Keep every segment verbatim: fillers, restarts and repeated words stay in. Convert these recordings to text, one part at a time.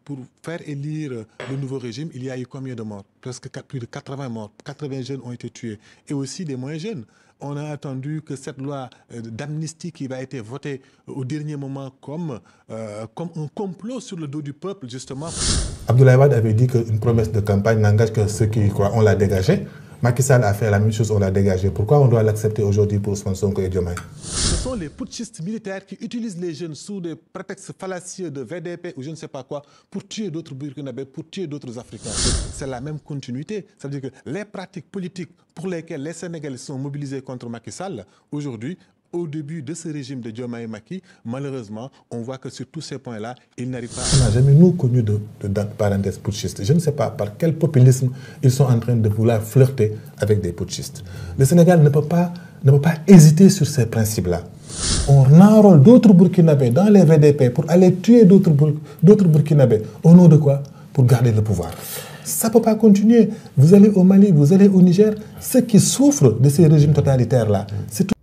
pour faire élire le nouveau régime, il y a eu combien de morts? Presque plus de quatre-vingts morts. quatre-vingts jeunes ont été tués. Et aussi des moins jeunes. On a attendu que cette loi d'amnistie qui va être votée au dernier moment comme, euh, comme un complot sur le dos du peuple, justement. Abdoulaye Wade avait dit qu'une promesse de campagne n'engage que ceux qui y croient. On l'a dégagé. Macky Sall a fait la même chose, on l'a dégagé. Pourquoi on doit l'accepter aujourd'hui pour Ousmane Sonko et Diomaye? Ce sont les putschistes militaires qui utilisent les jeunes sous des prétextes fallacieux de V D P ou je ne sais pas quoi pour tuer d'autres Burkinabés, pour tuer d'autres Africains. C'est la même continuité. Ça veut dire que les pratiques politiques pour lesquelles les Sénégalais sont mobilisés contre Macky Sall, aujourd'hui, au début de ce régime de Diomaye Macky, malheureusement, on voit que sur tous ces points-là, il n'arrive pas à... On n'a jamais, nous, connu de, de, de parenthèse putschiste. Je ne sais pas par quel populisme ils sont en train de vouloir flirter avec des putschistes. Le Sénégal ne peut pas, ne peut pas hésiter sur ces principes-là. On enrôle d'autres Burkinabés dans les V D P pour aller tuer d'autres Burkinabés. Au nom de quoi? Pour garder le pouvoir. Ça ne peut pas continuer. Vous allez au Mali, vous allez au Niger. Ceux qui souffrent de ces régimes totalitaires-là, c'est tout.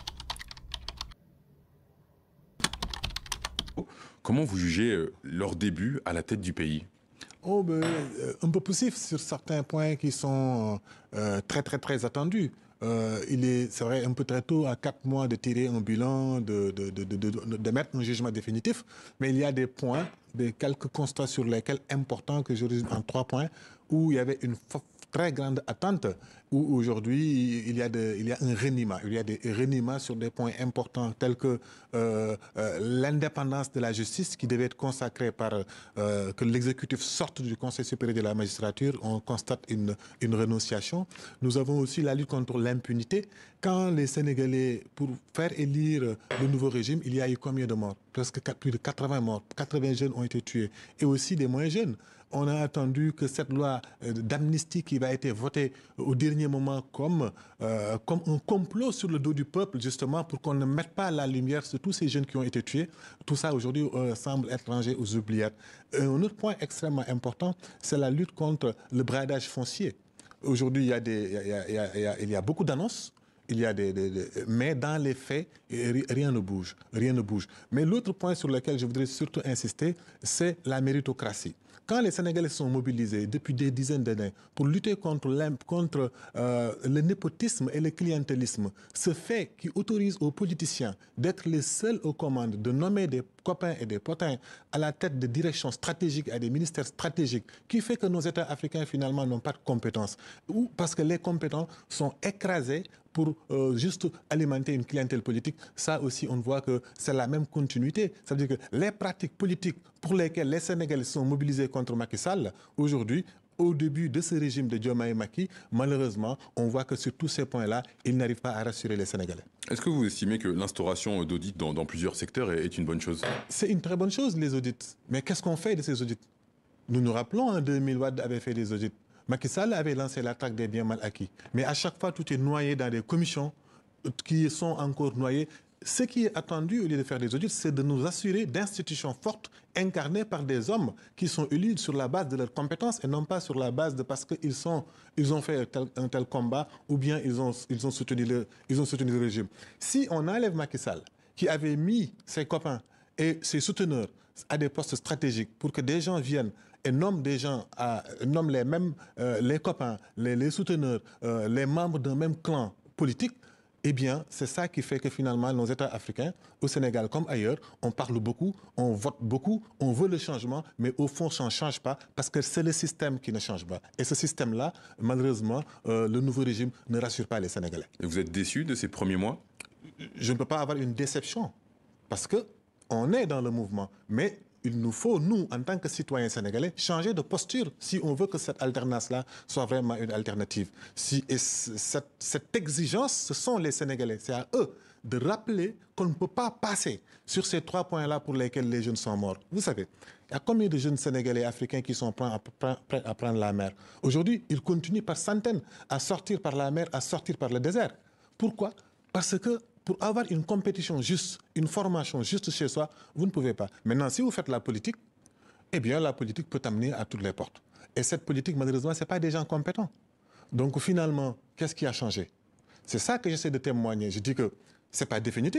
Comment vous jugez leur début à la tête du pays? Oh, ben, un peu poussif sur certains points qui sont euh, très, très, très attendus. Euh, il est, c'est vrai, un peu très tôt, à quatre mois, de tirer un bilan, de, de, de, de, de, de mettre un jugement définitif. Mais il y a des points, des quelques constats sur lesquels importants que je résume en trois points, où il y avait une très grande attente, où aujourd'hui il y a de, il y a un reniement, il y a des reniements sur des points importants tels que euh, euh, l'indépendance de la justice qui devait être consacrée par euh, que l'exécutif sorte du Conseil supérieur de la magistrature. On constate une, une renonciation. Nous avons aussi la lutte contre l'impunité. Quand les Sénégalais, pour faire élire le nouveau régime, il y a eu combien de morts? Presque plus de quatre-vingts morts. quatre-vingts jeunes ont été tués. Et aussi des moins jeunes. On a attendu que cette loi d'amnistie qui va être votée au dernier moment comme, euh, comme un complot sur le dos du peuple, justement, pour qu'on ne mette pas la lumière sur tous ces jeunes qui ont été tués. Tout ça, aujourd'hui, euh, semble être rangé aux oubliettes. Un autre point extrêmement important, c'est la lutte contre le bradage foncier. Aujourd'hui, il y a des, il y a, il y a, il y a, il y a beaucoup d'annonces. Il y a des, des, des, mais dans les faits, rien ne bouge. Rien ne bouge. Mais l'autre point sur lequel je voudrais surtout insister, c'est la méritocratie. Quand les Sénégalais sont mobilisés depuis des dizaines d'années pour lutter contre, contre euh, le népotisme et le clientélisme, ce fait qui autorise aux politiciens d'être les seuls aux commandes, de nommer des copains et des potins à la tête de directions stratégiques, à des ministères stratégiques, qui fait que nos États africains finalement n'ont pas de compétences. Ou parce que les compétents sont écrasés pour euh, juste alimenter une clientèle politique. Ça aussi, on voit que c'est la même continuité. Ça veut dire que les pratiques politiques pour lesquelles les Sénégalais sont mobilisés contre Macky Sall, aujourd'hui, au début de ce régime de Diomaye Macky, malheureusement, on voit que sur tous ces points-là, il n'arrive pas à rassurer les Sénégalais. Est-ce que vous estimez que l'instauration d'audits dans, dans plusieurs secteurs est, est une bonne chose? C'est une très bonne chose, les audits. Mais qu'est-ce qu'on fait de ces audits? Nous nous rappelons, en deux mille, Wade avait fait des audits. Macky Sall avait lancé l'attaque des biens mal acquis. Mais à chaque fois, tout est noyé dans des commissions qui sont encore noyées. Ce qui est attendu, au lieu de faire des audits, c'est de nous assurer d'institutions fortes, incarnées par des hommes qui sont élus sur la base de leurs compétences et non pas sur la base de parce qu'ils sont, ils ont fait un tel, un tel combat ou bien ils ont, ils, ont soutenu le, ils ont soutenu le régime. Si on enlève Macky Sall, qui avait mis ses copains et ses souteneurs à des postes stratégiques pour que des gens viennent et nomment des gens, à, nomment les mêmes, euh, les copains, les, les souteneurs, euh, les membres d'un même clan politique, eh bien, c'est ça qui fait que finalement, nos États africains, au Sénégal comme ailleurs, on parle beaucoup, on vote beaucoup, on veut le changement, mais au fond, ça ne change pas parce que c'est le système qui ne change pas. Et ce système-là, malheureusement, euh, le nouveau régime ne rassure pas les Sénégalais. Et vous êtes déçu de ces premiers mois? Je ne peux pas avoir une déception parce qu'on est dans le mouvement, mais il nous faut, nous, en tant que citoyens sénégalais, changer de posture si on veut que cette alternance-là soit vraiment une alternative. Si, et cette, cette exigence, ce sont les Sénégalais. C'est à eux de rappeler qu'on ne peut pas passer sur ces trois points-là pour lesquels les jeunes sont morts. Vous savez, il y a combien de jeunes Sénégalais et Africains qui sont prêts à prendre la mer? Aujourd'hui, ils continuent par centaines à sortir par la mer, à sortir par le désert. Pourquoi? Parce que pour avoir une compétition juste, une formation juste chez soi, vous ne pouvez pas. Maintenant, si vous faites la politique, eh bien, la politique peut amener à toutes les portes. Et cette politique, malheureusement, ce n'est pas des gens compétents. Donc, finalement, qu'est-ce qui a changé? C'est ça que j'essaie de témoigner. Je dis que ce n'est pas définitif.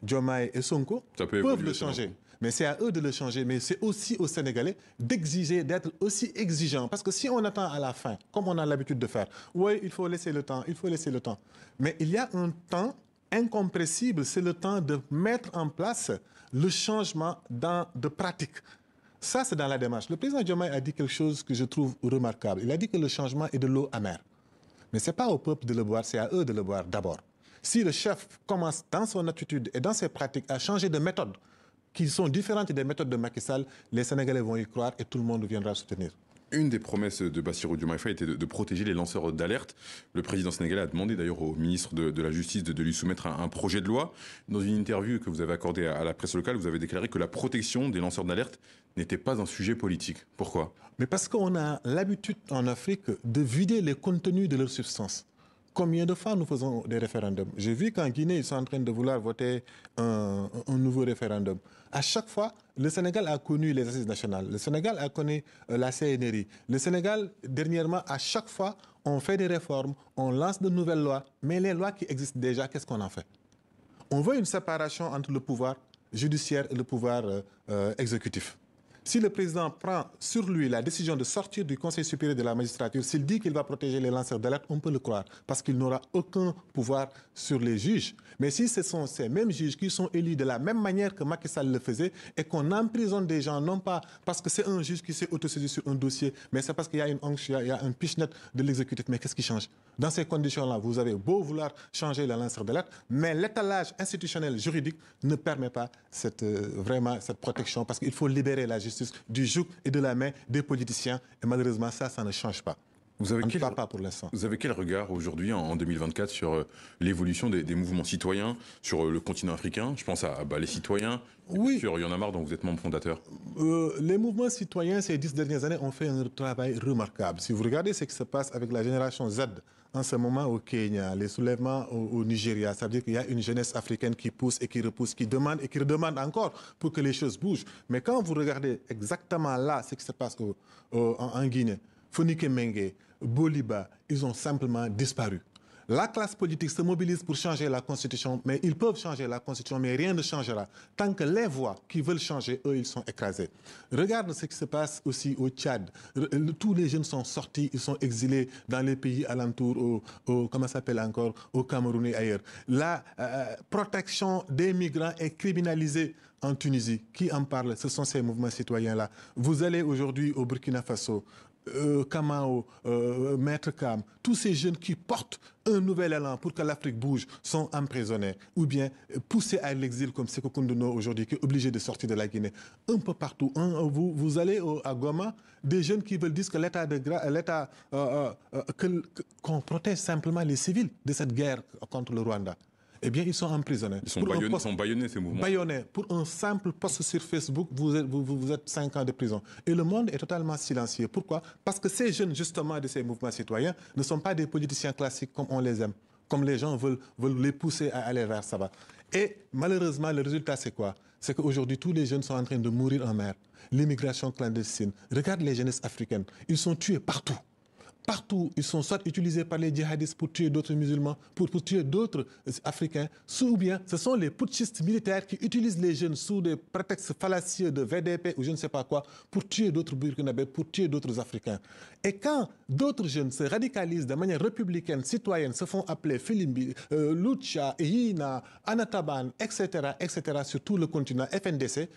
Diomaye et Sonko peuvent évoluer, le changer. Mais c'est à eux de le changer. Mais c'est aussi aux Sénégalais d'exiger, d'être aussi exigeants. Parce que si on attend à la fin, comme on a l'habitude de faire, oui, il faut laisser le temps, il faut laisser le temps. Mais il y a un temps incompressible, c'est le temps de mettre en place le changement dans, de pratique. Ça, c'est dans la démarche. Le président Diomaye a dit quelque chose que je trouve remarquable. Il a dit que le changement est de l'eau amère. Mais ce n'est pas au peuple de le boire, c'est à eux de le boire d'abord. Si le chef commence dans son attitude et dans ses pratiques à changer de méthode, qui sont différentes des méthodes de Macky Sall, les Sénégalais vont y croire et tout le monde viendra soutenir. Une des promesses de Bassirou Diomaye Faye était de, de protéger les lanceurs d'alerte. Le président sénégalais a demandé d'ailleurs au ministre de, de la Justice de, de lui soumettre un, un projet de loi. Dans une interview que vous avez accordée à, à la presse locale, vous avez déclaré que la protection des lanceurs d'alerte n'était pas un sujet politique. Pourquoi? Mais parce qu'on a l'habitude en Afrique de vider les contenus de leur substance. Combien de fois nous faisons des référendums? J'ai vu qu'en Guinée, ils sont en train de vouloir voter un, un nouveau référendum. À chaque fois, le Sénégal a connu les assises nationales. Le Sénégal a connu euh, la C N R I. Le Sénégal, dernièrement, à chaque fois, on fait des réformes, on lance de nouvelles lois. Mais les lois qui existent déjà, qu'est-ce qu'on en fait? On veut une séparation entre le pouvoir judiciaire et le pouvoir euh, euh, exécutif. Si le président prend sur lui la décision de sortir du Conseil supérieur de la magistrature, s'il dit qu'il va protéger les lanceurs d'alerte, on peut le croire, parce qu'il n'aura aucun pouvoir sur les juges. Mais si ce sont ces mêmes juges qui sont élus de la même manière que Macky Sall le faisait, et qu'on emprisonne des gens, non pas parce que c'est un juge qui s'est autosaisi sur un dossier, mais c'est parce qu'il y a une anche, il y a un pichenette de l'exécutif. Mais qu'est-ce qui change? Dans ces conditions-là, vous avez beau vouloir changer les lanceurs d'alerte, mais l'étalage institutionnel juridique ne permet pas cette, euh, vraiment cette protection, parce qu'il faut libérer la justice du joug et de la main des politiciens. Et malheureusement, ça, ça ne change pas. Vous avez, quel, pas pour l'instant. Vous avez quel regard aujourd'hui, en deux mille vingt-quatre, sur euh, l'évolution des, des mouvements citoyens sur euh, le continent africain? Je pense à bah, les citoyens, oui. Sur Y en a marre, dont vous êtes membre fondateur. Euh, les mouvements citoyens, ces dix dernières années, ont fait un travail remarquable. Si vous regardez ce qui se passe avec la génération Z, en ce moment au Kenya, les soulèvements au, au Nigeria, ça veut dire qu'il y a une jeunesse africaine qui pousse et qui repousse, qui demande et qui redemande encore pour que les choses bougent. Mais quand vous regardez exactement là ce qui se passe au, au, en, en Guinée, Fonike Mengue, Boliba, ils ont simplement disparu. La classe politique se mobilise pour changer la Constitution, mais ils peuvent changer la Constitution, mais rien ne changera. Tant que les voix qui veulent changer, eux, ils sont écrasés. Regarde ce qui se passe aussi au Tchad. Tous les jeunes sont sortis, ils sont exilés dans les pays alentours, au, au, comment ça s'appelle encore, au Cameroun et ailleurs. La euh, protection des migrants est criminalisée en Tunisie. Qui en parle? Ce sont ces mouvements citoyens-là. Vous allez aujourd'hui au Burkina Faso, Euh, Kamao, euh, Maître Kam, tous ces jeunes qui portent un nouvel élan pour que l'Afrique bouge sont emprisonnés ou bien poussés à l'exil comme Sékou Koundono aujourd'hui qui est obligé de sortir de la Guinée. Un peu partout. Un, vous, vous allez au, à Goma, des jeunes qui veulent dire que l'État de l'État euh, euh, que, qu'on protège simplement les civils de cette guerre contre le Rwanda. Eh bien, ils sont emprisonnés. Ils sont, baïonnés, poste, ils sont baïonnés, ces mouvements. Baïonnés. Pour un simple post sur Facebook, vous êtes, vous, vous êtes cinq ans de prison. Et le monde est totalement silencieux. Pourquoi? Parce que ces jeunes, justement, de ces mouvements citoyens, ne sont pas des politiciens classiques comme on les aime, comme les gens veulent, veulent les pousser à aller vers ça. Et malheureusement, le résultat, c'est quoi? C'est qu'aujourd'hui, tous les jeunes sont en train de mourir en mer. L'immigration clandestine. Regarde les jeunesses africaines. Ils sont tués partout. Partout, ils sont soit utilisés par les djihadistes pour tuer d'autres musulmans, pour, pour tuer d'autres Africains, ou bien ce sont les putschistes militaires qui utilisent les jeunes sous des prétextes fallacieux de V D P ou je ne sais pas quoi, pour tuer d'autres Burkinabés, pour tuer d'autres Africains. Et quand d'autres jeunes se radicalisent de manière républicaine, citoyenne, se font appeler Filimbi, euh, Lucha, Yina, Anataban, et cetera, et cetera, sur tout le continent F N D C,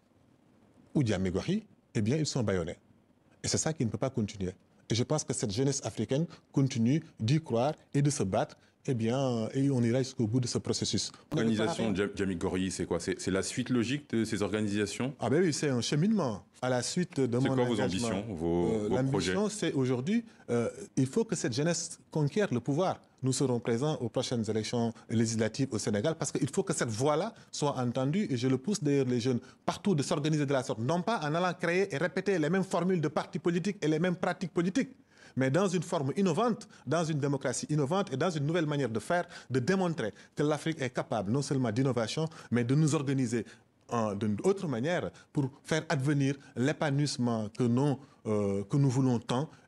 ou Diamigori, eh bien, ils sont bâillonnés. Et c'est ça qui ne peut pas continuer. Et je pense que cette jeunesse africaine continue d'y croire et de se battre. Eh bien, et on ira jusqu'au bout de ce processus. L'organisation Diamigori, c'est quoi? C'est la suite logique de ces organisations? Ah ben oui, c'est un cheminement à la suite de mon engagement. C'est quoi vos ambitions, vos, euh, vos projets? L'ambition, c'est aujourd'hui, euh, il faut que cette jeunesse conquiert le pouvoir. Nous serons présents aux prochaines élections législatives au Sénégal parce qu'il faut que cette voix-là soit entendue et je le pousse d'ailleurs les jeunes partout de s'organiser de la sorte. Non pas en allant créer et répéter les mêmes formules de partis politiques et les mêmes pratiques politiques, mais dans une forme innovante, dans une démocratie innovante et dans une nouvelle manière de faire, de démontrer que l'Afrique est capable non seulement d'innovation, mais de nous organiser d'une autre manière pour faire advenir l'épanouissement que, euh, que nous voulons tant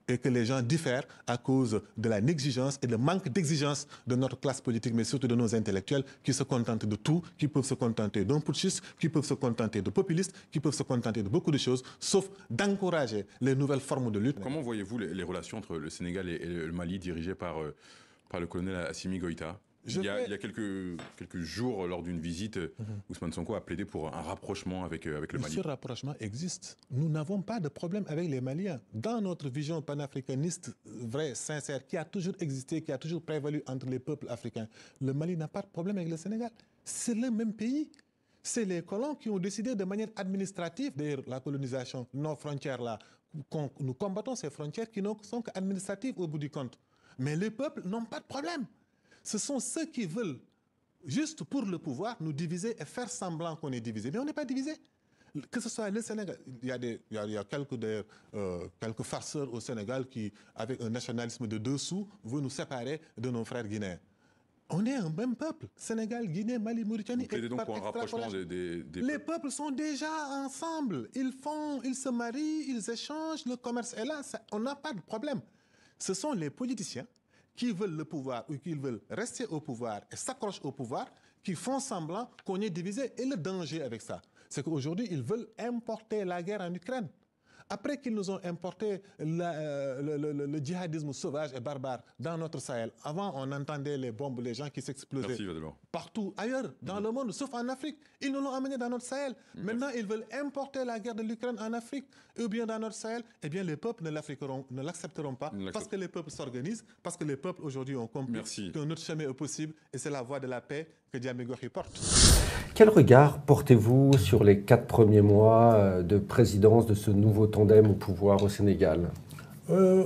et que les gens diffèrent à cause de la négligence et le manque d'exigence de notre classe politique, mais surtout de nos intellectuels qui se contentent de tout, qui peuvent se contenter d'un putschiste, qui peuvent se contenter de populistes, qui peuvent se contenter de beaucoup de choses, sauf d'encourager les nouvelles formes de lutte. Comment voyez-vous les, les relations entre le Sénégal et, et le Mali dirigées par, euh, par le colonel Assimi Goïta? Il y, a, il y a quelques, quelques jours, lors d'une visite, mm-hmm. Ousmane Sonko a plaidé pour un rapprochement avec, avec le Mali. Ce rapprochement existe. Nous n'avons pas de problème avec les Maliens. Dans notre vision panafricaniste, vraie, sincère, qui a toujours existé, qui a toujours prévalu entre les peuples africains, le Mali n'a pas de problème avec le Sénégal. C'est le même pays. C'est les colons qui ont décidé de manière administrative, d'ailleurs la colonisation, nos frontières là, nous combattons ces frontières qui ne sont qu'administratives au bout du compte. Mais les peuples n'ont pas de problème. Ce sont ceux qui veulent, juste pour le pouvoir, nous diviser et faire semblant qu'on est divisé. Mais on n'est pas divisé. Que ce soit le Sénégal, il y a, des, il y a, il y a quelques, des, euh, quelques farceurs au Sénégal qui, avec un nationalisme de dessous, veulent nous séparer de nos frères guinéens. On est un même peuple. Sénégal, Guinée, Mali, Mauritanie. Vous plaidez donc pour un rapprochement des, des, des Les peuples sont déjà ensemble. Ils font, ils se marient, ils échangent, le commerce est là. Ça, on n'a pas de problème. Ce sont les politiciens qui veulent le pouvoir ou qui veulent rester au pouvoir et s'accrochent au pouvoir, qui font semblant qu'on est divisé. Et le danger avec ça, c'est qu'aujourd'hui, ils veulent importer la guerre en Ukraine. Après qu'ils nous ont importé la, euh, le, le, le djihadisme sauvage et barbare dans notre Sahel, avant on entendait les bombes, les gens qui s'explosaient partout ailleurs dans mmh. le monde, sauf en Afrique. Ils nous l'ont amené dans notre Sahel. Mmh. Maintenant, ils veulent importer la guerre de l'Ukraine en Afrique, ou bien dans notre Sahel. Eh bien, les peuples ne l'accepteront pas, parce que les peuples s'organisent, parce que les peuples aujourd'hui ont compris qu'un autre chemin est possible, et c'est la voie de la paix que Diamé Gorgui porte. Quel regard portez-vous sur les quatre premiers mois de présidence de ce nouveau tandem au pouvoir au Sénégal? euh,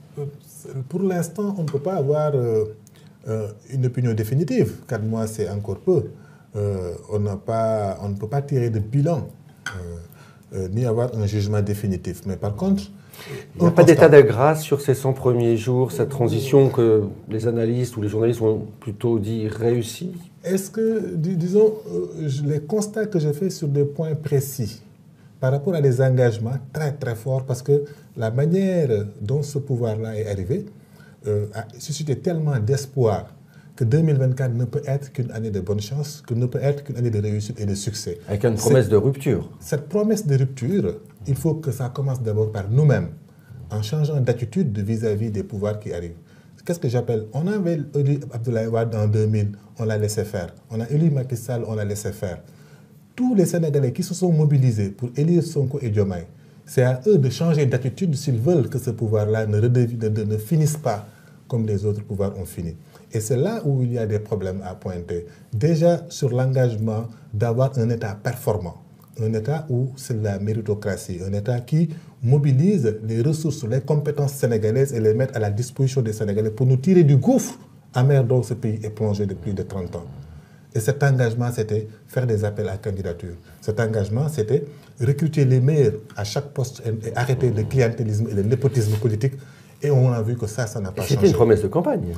Pour l'instant, on ne peut pas avoir euh, euh, une opinion définitive. Quatre mois, c'est encore peu. Euh, on, n'a pas, on ne peut pas tirer de bilan, euh, euh, ni avoir un jugement définitif. Mais par contre, il n'y a pas d'état de grâce sur ces cent premiers jours, cette transition que les analystes ou les journalistes ont plutôt dit réussie? Est-ce que, disons, les constats que j'ai faits sur des points précis, par rapport à des engagements très très forts, parce que la manière dont ce pouvoir-là est arrivé euh, a suscité tellement d'espoir que deux mille vingt-quatre ne peut être qu'une année de bonne chance, que ne peut être qu'une année de réussite et de succès. Avec une promesse de rupture. Cette promesse de rupture, il faut que ça commence d'abord par nous-mêmes, en changeant d'attitude vis-à-vis des pouvoirs qui arrivent. Qu'est-ce que j'appelle? On avait élu Abdoulaye Wade en deux mille, on l'a laissé faire. On a élu Macky Sall, on l'a laissé faire. Tous les Sénégalais qui se sont mobilisés pour élire Sonko et Diomaye, c'est à eux de changer d'attitude s'ils veulent que ce pouvoir-là ne, ne, ne finisse pas comme les autres pouvoirs ont fini. Et c'est là où il y a des problèmes à pointer. Déjà sur l'engagement d'avoir un État performant, un État où c'est la méritocratie, un État qui mobilise les ressources, les compétences sénégalaises et les met à la disposition des Sénégalais pour nous tirer du gouffre amer dont ce pays est plongé depuis plus de trente ans. Et cet engagement, c'était faire des appels à candidature. Cet engagement, c'était recruter les meilleurs à chaque poste et arrêter le clientélisme et le népotisme politique. Et on a vu que ça, ça n'a pas changé. C'était une promesse de campagne.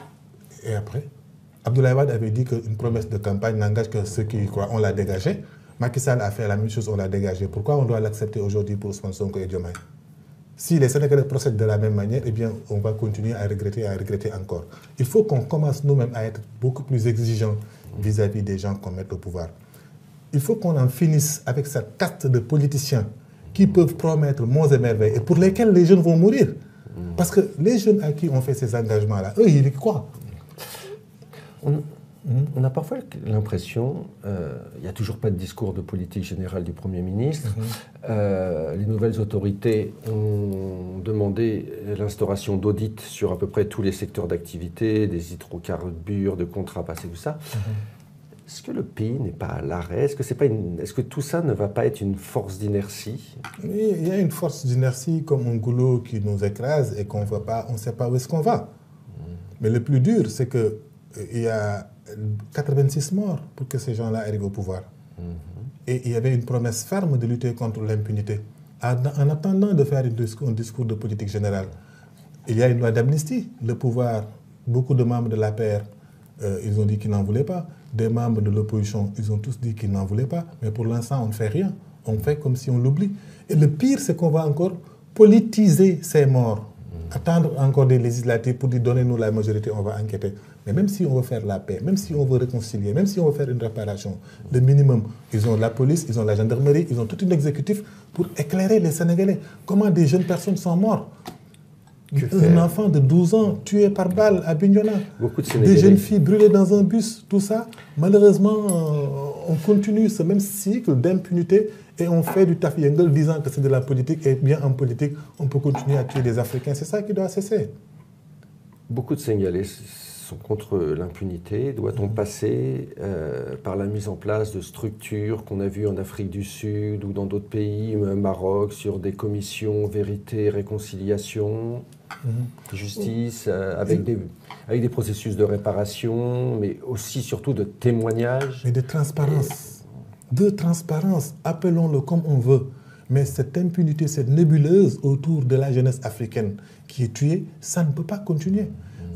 Et après, Abdoulaye Wade avait dit qu'une promesse de campagne n'engage que ceux qui y croient. On l'a dégagé. Macky Sall a fait la même chose, on l'a dégagé. Pourquoi on doit l'accepter aujourd'hui pour Ousmane Sonko et Diomaye? Si les Sénégalais procèdent de la même manière, eh bien, on va continuer à regretter et à regretter encore. Il faut qu'on commence nous-mêmes à être beaucoup plus exigeants vis-à-vis des gens qu'on met au pouvoir. Il faut qu'on en finisse avec cette caste de politiciens qui peuvent promettre monts et merveilles et pour lesquels les jeunes vont mourir. Parce que les jeunes à qui on fait ces engagements-là, eux, ils y croient. On, on a parfois l'impression, euh, il n'y a toujours pas de discours de politique générale du Premier ministre. Mm-hmm. euh, les nouvelles autorités ont demandé l'instauration d'audits sur à peu près tous les secteurs d'activité, des hydrocarbures, de contrats passés, tout ça. Mm-hmm. Est-ce que le pays n'est pas à l'arrêt? Est-ce que, c'est pas une... Est-ce que tout ça ne va pas être une force d'inertie? Oui, il y a une force d'inertie comme un goulot qui nous écrase et qu'on ne pas, on ne sait pas où est-ce qu'on va. Mm. Mais le plus dur, c'est que il y a quatre-vingt-six morts pour que ces gens-là arrivent au pouvoir. Mm-hmm. Et il y avait une promesse ferme de lutter contre l'impunité. En, en attendant de faire un discours de politique générale, il y a une loi d'amnistie. Le pouvoir, beaucoup de membres de l'A P R, euh, ils ont dit qu'ils n'en voulaient pas. Des membres de l'opposition, ils ont tous dit qu'ils n'en voulaient pas. Mais pour l'instant, on ne fait rien. On fait comme si on l'oublie. Et le pire, c'est qu'on va encore politiser ces morts attendre encore des législatives pour dire donnez-nous la majorité, on va enquêter. Mais même si on veut faire la paix, même si on veut réconcilier, même si on veut faire une réparation, le minimum, ils ont la police, ils ont la gendarmerie, ils ont tout un exécutif pour éclairer les Sénégalais. Comment des jeunes personnes sont mortes? Un enfant de douze ans tué par balle à Bignona. Beaucoup de Sénégalais. Des jeunes filles brûlées dans un bus, tout ça. Malheureusement, on continue ce même cycle d'impunité et on fait du taf-yengel disant que c'est de la politique. Et bien en politique, on peut continuer à tuer des Africains. C'est ça qui doit cesser. Beaucoup de Sénégalais sont contre l'impunité. Doit-on passer euh, par la mise en place de structures qu'on a vues en Afrique du Sud ou dans d'autres pays, Maroc, sur des commissions vérité, réconciliation, mmh. justice, euh, avec, des, avec des processus de réparation, mais aussi surtout de témoignage? Mais de transparence. Et... De transparence, appelons-le comme on veut. Mais cette impunité, cette nébuleuse autour de la jeunesse africaine qui est tuée, ça ne peut pas continuer.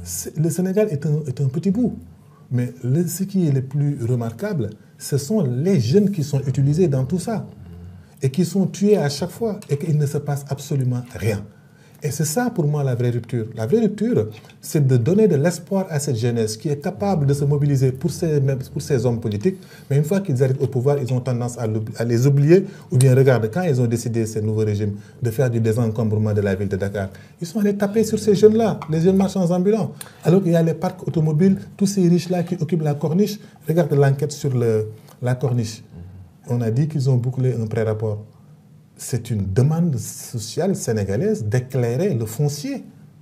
Le Sénégal est un, est un petit bout. Mais le, ce qui est le plus remarquable, ce sont les jeunes qui sont utilisés dans tout ça. Et qui sont tués à chaque fois. Et qu'il ne se passe absolument rien. Et c'est ça pour moi la vraie rupture. La vraie rupture, c'est de donner de l'espoir à cette jeunesse qui est capable de se mobiliser pour ces, pour ces hommes politiques. Mais une fois qu'ils arrivent au pouvoir, ils ont tendance à, à les oublier. Ou bien, regarde, quand ils ont décidé, ce nouveau régime, de faire du désencombrement de la ville de Dakar, ils sont allés taper sur ces jeunes-là, les jeunes marchands ambulants. Alors qu'il y a les parcs automobiles, tous ces riches-là qui occupent la corniche. Regarde l'enquête sur le, la corniche. On a dit qu'ils ont bouclé un pré-rapport. C'est une demande sociale sénégalaise d'éclairer le foncier.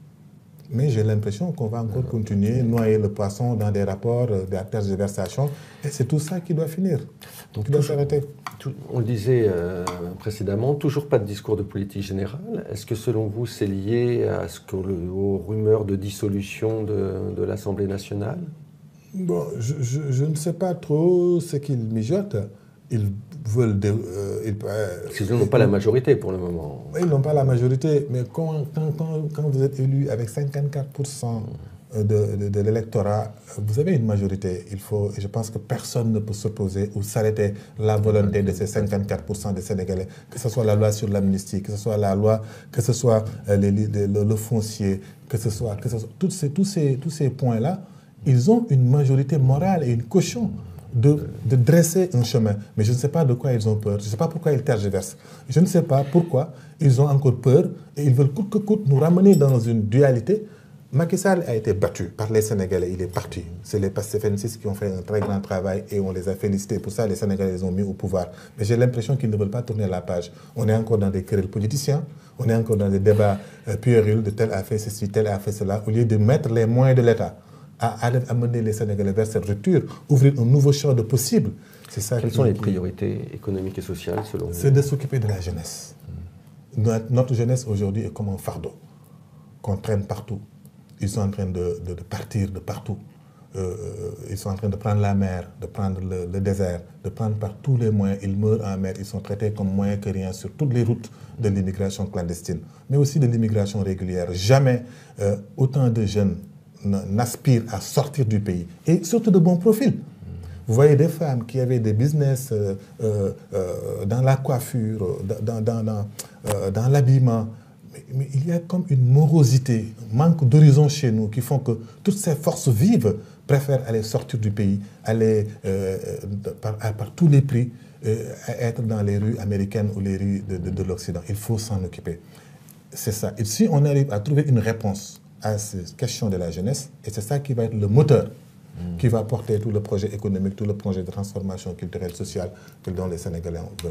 Mais j'ai l'impression qu'on va encore continuer, noyer le poisson dans des rapports, des tergiversations. Et c'est tout ça qui doit finir, Donc, qui doit s'arrêter. On le disait euh, précédemment, toujours pas de discours de politique générale. Est-ce que selon vous, c'est lié à ce que le, aux rumeurs de dissolution de, de l'Assemblée nationale? Bon, je, je, je ne sais pas trop ce qu'ils mijotent. Ils veulent... De, euh, ils, euh, ils n'ont pas la majorité pour le moment. Ils n'ont pas la majorité, mais quand, quand, quand, quand vous êtes élu avec cinquante-quatre pour cent de, de, de l'électorat, vous avez une majorité. Il faut, et je pense que personne ne peut s'opposer ou s'arrêter la volonté de ces cinquante-quatre pour cent des Sénégalais, que ce soit la loi sur l'amnistie, que ce soit la loi, que ce soit euh, les, les, le, le foncier, que ce soit... Que ce soit tous ces, tous ces, tous ces points-là, ils ont une majorité morale et une caution. De, de dresser un chemin. Mais je ne sais pas de quoi ils ont peur. Je ne sais pas pourquoi ils tergiversent. Je ne sais pas pourquoi ils ont encore peur et ils veulent coûte que coûte nous ramener dans une dualité. Macky Sall a été battu par les Sénégalais. Il est parti. C'est les Pastefensis qui ont fait un très grand travail et on les a félicités. Pour ça, les Sénégalais les ont mis au pouvoir. Mais j'ai l'impression qu'ils ne veulent pas tourner la page. On est encore dans des querelles politiciens. On est encore dans des débats euh, puérils de tel a fait ceci, tel a fait cela, au lieu de mettre les moyens de l'État à amener les Sénégalais vers cette rupture, ouvrir un nouveau champ de possible. C'est ça. Quelles qui, sont les priorités économiques et sociales selon vous? C'est de s'occuper de la jeunesse. Mmh. Notre, notre jeunesse aujourd'hui est comme un fardeau qu'on traîne partout. Ils sont en train de, de, de partir de partout. Euh, ils sont en train de prendre la mer, de prendre le, le désert, de prendre par tous les moyens. Ils meurent en mer, ils sont traités comme moins que rien sur toutes les routes de l'immigration clandestine, mais aussi de l'immigration régulière. Jamais euh, autant de jeunes n'aspirent à sortir du pays, et surtout de bons profils. Vous voyez des femmes qui avaient des business euh, euh, dans la coiffure, dans, dans, dans, euh, dans l'habillement, mais, mais il y a comme une morosité, un manque d'horizon chez nous qui font que toutes ces forces vives préfèrent aller sortir du pays, aller euh, par, par tous les prix, euh, être dans les rues américaines ou les rues de, de, de l'Occident. Il faut s'en occuper. C'est ça. Et si on arrive à trouver une réponse à ces questions de la jeunesse, et c'est ça qui va être le moteur mmh. qui va porter tout le projet économique, tout le projet de transformation culturelle, sociale que dont les Sénégalais veulent.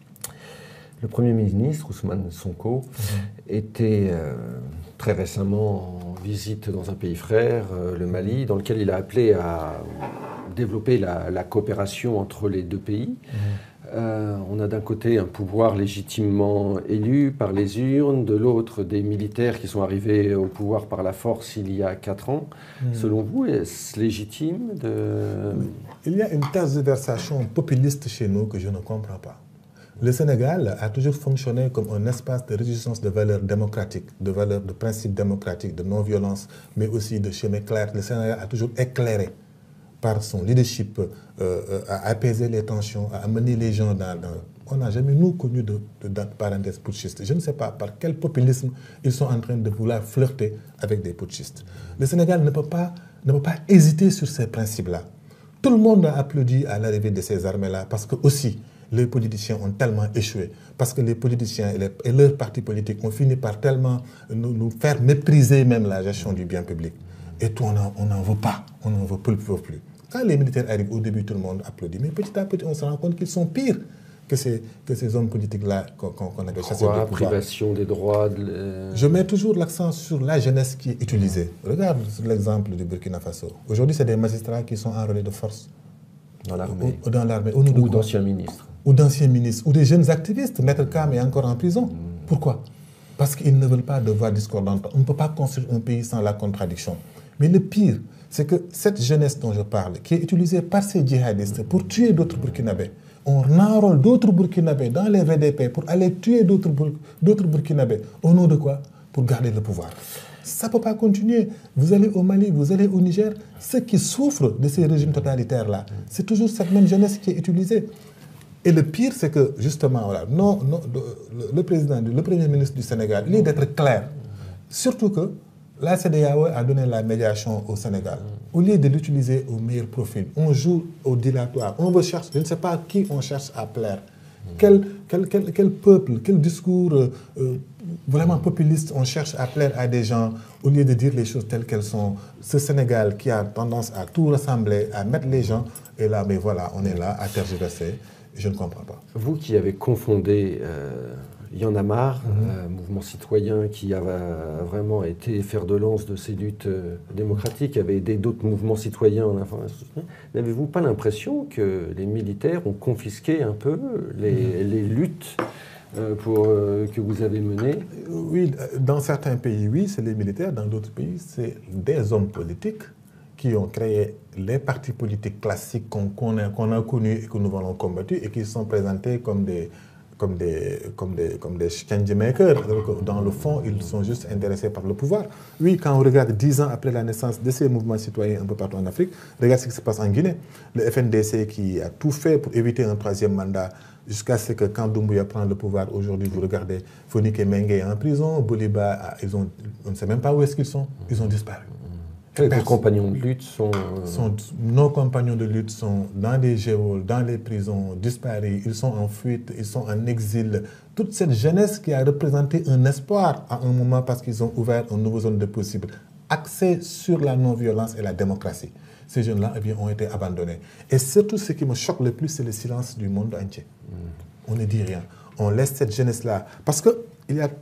Le Premier ministre, Ousmane Sonko, mmh. était euh, très récemment en visite dans un pays frère, euh, le Mali, dans lequel il a appelé à développer la, la coopération entre les deux pays. Mmh. Euh, on a d'un côté un pouvoir légitimement élu par les urnes, de l'autre des militaires qui sont arrivés au pouvoir par la force il y a quatre ans. Mmh. Selon vous, est-ce légitime de... Il y a une tergiversation populiste chez nous que je ne comprends pas. Le Sénégal a toujours fonctionné comme un espace de résistance de valeurs démocratiques, de valeurs de principes démocratiques, de non-violence, mais aussi de chemin clair. Le Sénégal a toujours éclairé par son leadership, euh, à apaiser les tensions, à amener les gens dans, dans, On n'a jamais, nous, connu de, de, de parenthèse putschiste. Je ne sais pas par quel populisme ils sont en train de vouloir flirter avec des putschistes. Le Sénégal ne peut pas, ne peut pas hésiter sur ces principes-là. Tout le monde a applaudi à l'arrivée de ces armées-là parce que aussi, les politiciens ont tellement échoué. Parce que les politiciens et, les, et leurs partis politiques ont fini par tellement nous, nous faire mépriser même la gestion du bien public. Et tout, on n'en veut pas. On n'en veut plus, plus, plus. Quand les militaires arrivent, au début, tout le monde applaudit. Mais petit à petit, on se rend compte qu'ils sont pires que ces, que ces hommes politiques-là qu'on qu'on avait chassés du pouvoir. Privation des droits de... Je mets toujours l'accent sur la jeunesse qui est utilisée. Regarde l'exemple du Burkina Faso. Aujourd'hui, c'est des magistrats qui sont enrôlés de force. Dans l'armée. Ou, dans l'armée. Ou d'anciens ministres. Ou d'anciens ministres. Ou des jeunes activistes. Maître Kam est encore en prison. Mmh. Pourquoi? Parce qu'ils ne veulent pas de voix discordantes. On ne peut pas construire un pays sans la contradiction. Mais le pire, c'est que cette jeunesse dont je parle, qui est utilisée par ces djihadistes pour tuer d'autres Burkinabés, on enrôle d'autres Burkinabés dans les V D P pour aller tuer d'autres Burkinabés. Au nom de quoi? Pour garder le pouvoir. Ça ne peut pas continuer. Vous allez au Mali, vous allez au Niger, ceux qui souffrent de ces régimes totalitaires-là, c'est toujours cette même jeunesse qui est utilisée. Et le pire, c'est que, justement, voilà, non, non, le, le président, le premier ministre du Sénégal, il est d'être clair. Surtout que la C E D E A O a donné la médiation au Sénégal. Au lieu de l'utiliser au meilleur profil, on joue au dilatoire. On veut chercher, je ne sais pas qui on cherche à plaire. Quel, quel, quel, quel peuple, quel discours euh, vraiment populiste on cherche à plaire à des gens au lieu de dire les choses telles qu'elles sont. Ce Sénégal qui a tendance à tout ressembler, à mettre les gens, et là, mais voilà, on est là à tergiverser. Je ne comprends pas. Vous qui avez confondé euh, Y en a marre, mm-hmm. euh, mouvement citoyen qui a euh, vraiment été fer de lance de ces luttes euh, démocratiques, avait aidé d'autres mouvements citoyens en information. N'avez-vous pas l'impression que les militaires ont confisqué un peu les, mm-hmm. les luttes euh, pour, euh, que vous avez menées? Oui, dans certains pays, oui, c'est les militaires. Dans d'autres pays, c'est des hommes politiques qui ont créé les partis politiques classiques qu'on qu'on a, qu'on a connus et que nous avons combattus et qui sont présentés comme des, comme des, comme des, comme des change-makers. Dans le fond, ils sont juste intéressés par le pouvoir. Oui, quand on regarde dix ans après la naissance de ces mouvements citoyens un peu partout en Afrique, regarde ce qui se passe en Guinée. Le F N D C qui a tout fait pour éviter un troisième mandat jusqu'à ce que quand Doumbouya prend le pouvoir, aujourd'hui, vous regardez, Fonik et Mengue est en prison, Boliba, ils ont, on ne sait même pas où est-ce qu'ils sont, ils ont disparu. Les compagnons de lutte sont... sont... Nos compagnons de lutte sont dans les geôles, dans les prisons, disparus, ils sont en fuite, ils sont en exil. Toute cette jeunesse qui a représenté un espoir à un moment parce qu'ils ont ouvert une nouvelle zone de possible, axée sur la non-violence et la démocratie. Ces jeunes-là, eh bien, ont été abandonnés. Et surtout, ce qui me choque le plus, c'est le silence du monde entier. Mm. On ne dit rien. On laisse cette jeunesse-là. Parce que il y a...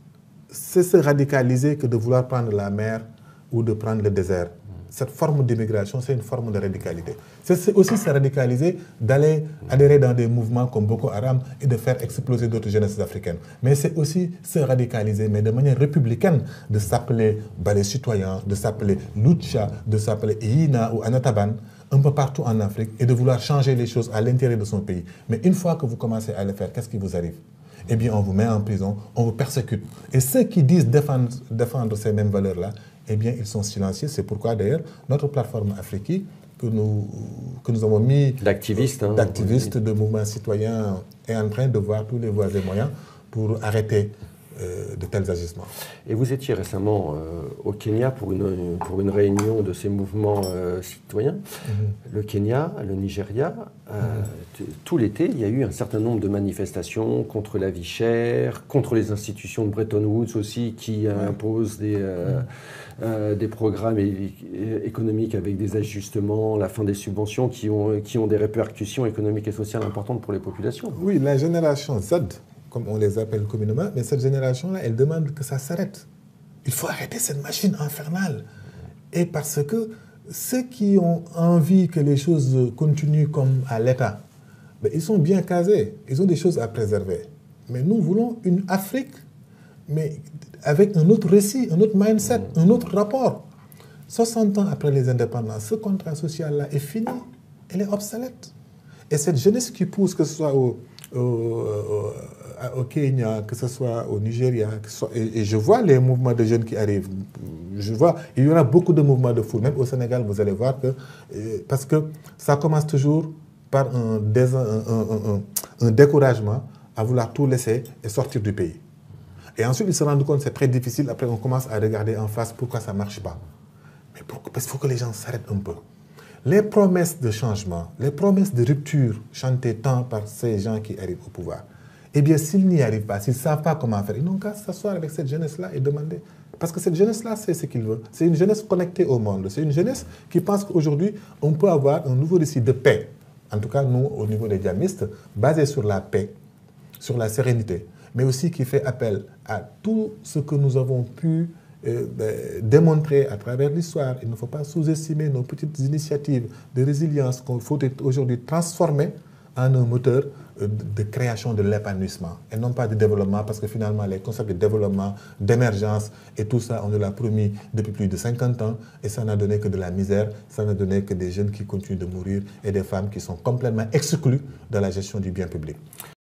c'est se radicaliser que de vouloir prendre la mer ou de prendre le désert. Cette forme d'immigration, c'est une forme de radicalité. C'est aussi se radicaliser d'aller adhérer dans des mouvements comme Boko Haram et de faire exploser d'autres jeunesses africaines. Mais c'est aussi se radicaliser, mais de manière républicaine, de s'appeler Balai Citoyen, de s'appeler Lucha, de s'appeler Ina ou Anataban, un peu partout en Afrique, et de vouloir changer les choses à l'intérieur de son pays. Mais une fois que vous commencez à le faire, qu'est-ce qui vous arrive? Eh bien, on vous met en prison, on vous persécute. Et ceux qui disent défendre, défendre ces mêmes valeurs-là, eh bien, ils sont silencieux. C'est pourquoi, d'ailleurs, notre plateforme Afrique, que nous, que nous avons mis d'activistes, hein, d'activistes de mouvements citoyens, est en train de voir tous les voies et moyens pour arrêter euh, de tels agissements. Et vous étiez récemment euh, au Kenya pour une, pour une réunion de ces mouvements euh, citoyens. Mm-hmm. Le Kenya, le Nigeria, euh, mm-hmm. tout l'été, il y a eu un certain nombre de manifestations contre la vie chère, contre les institutions de Bretton Woods aussi, qui mm-hmm. imposent des... Euh, mm-hmm. Euh, des programmes é économiques avec des ajustements, la fin des subventions qui ont, qui ont des répercussions économiques et sociales importantes pour les populations. Oui, la génération Z, comme on les appelle communément, mais cette génération-là, elle demande que ça s'arrête. Il faut arrêter cette machine infernale. Et parce que ceux qui ont envie que les choses continuent comme à l'État, ben, ils sont bien casés, ils ont des choses à préserver. Mais nous voulons une Afrique, mais avec un autre récit, un autre mindset, un autre rapport. soixante ans après les indépendances, ce contrat social-là est fini, il est obsolète. Et cette jeunesse qui pousse, que ce soit au, au, au, au Kenya, que ce soit au Nigeria, que ce soit, et, et je vois les mouvements de jeunes qui arrivent, je vois, il y aura beaucoup de mouvements de foule, même au Sénégal, vous allez voir que, parce que ça commence toujours par un, un, un, un un découragement à vouloir tout laisser et sortir du pays. Et ensuite, ils se rendent compte que c'est très difficile. Après, on commence à regarder en face pourquoi ça ne marche pas. Mais pourquoi? Parce qu'il faut que les gens s'arrêtent un peu. Les promesses de changement, les promesses de rupture chantées tant par ces gens qui arrivent au pouvoir, eh bien, s'ils n'y arrivent pas, s'ils ne savent pas comment faire, ils n'ont qu'à s'asseoir avec cette jeunesse-là et demander. Parce que cette jeunesse-là, c'est ce qu'ils veulent. C'est une jeunesse connectée au monde. C'est une jeunesse qui pense qu'aujourd'hui, on peut avoir un nouveau récit de paix. En tout cas, nous, au niveau des diamistes, basé sur la paix, sur la sérénité, mais aussi qui fait appel à tout ce que nous avons pu euh, démontrer à travers l'histoire. Il ne faut pas sous-estimer nos petites initiatives de résilience qu'il faut aujourd'hui transformer en un moteur de création de l'épanouissement et non pas de développement, parce que finalement les concepts de développement, d'émergence et tout ça, on nous l'a promis depuis plus de cinquante ans et ça n'a donné que de la misère, ça n'a donné que des jeunes qui continuent de mourir et des femmes qui sont complètement exclues de la gestion du bien public.